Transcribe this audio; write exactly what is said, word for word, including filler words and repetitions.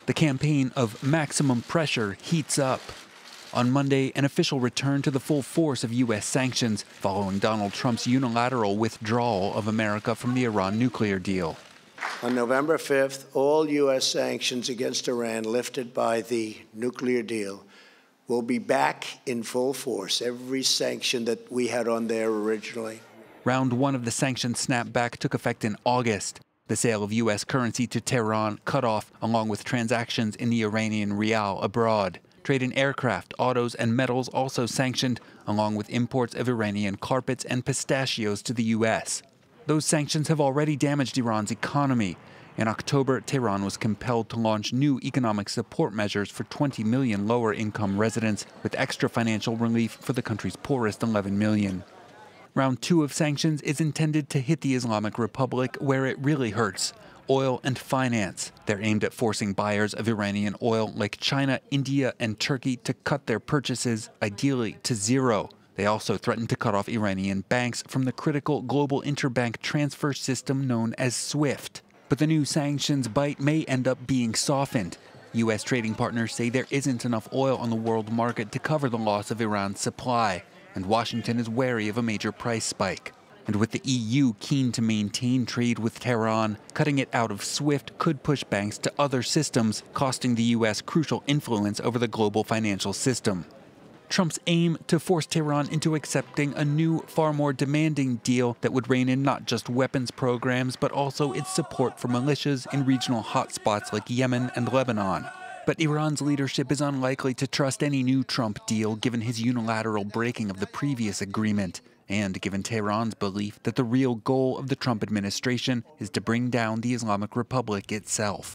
The campaign of maximum pressure heats up. On Monday, an official return to the full force of U S sanctions following Donald Trump's unilateral withdrawal of America from the Iran nuclear deal. On November fifth, all U S sanctions against Iran lifted by the nuclear deal will be back in full force, every sanction that we had on there originally. Round one of the sanctions snapback took effect in August. The sale of U S currency to Tehran cut off, along with transactions in the Iranian rial abroad. Trade in aircraft, autos, and metals also sanctioned, along with imports of Iranian carpets and pistachios to the U S. Those sanctions have already damaged Iran's economy. In October, Tehran was compelled to launch new economic support measures for twenty million lower-income residents, with extra financial relief for the country's poorest eleven million. Round two of sanctions is intended to hit the Islamic Republic where it really hurts: oil and finance. They're aimed at forcing buyers of Iranian oil like China, India, and Turkey to cut their purchases, ideally to zero. They also threaten to cut off Iranian banks from the critical global interbank transfer system known as SWIFT. But the new sanctions bite may end up being softened. U S trading partners say there isn't enough oil on the world market to cover the loss of Iran's supply, and Washington is wary of a major price spike. And with the E U keen to maintain trade with Tehran, cutting it out of SWIFT could push banks to other systems, costing the U S crucial influence over the global financial system. Trump's aim to force Tehran into accepting a new, far more demanding deal that would rein in not just weapons programs, but also its support for militias in regional hotspots like Yemen and Lebanon. But Iran's leadership is unlikely to trust any new Trump deal given his unilateral breaking of the previous agreement, and given Tehran's belief that the real goal of the Trump administration is to bring down the Islamic Republic itself.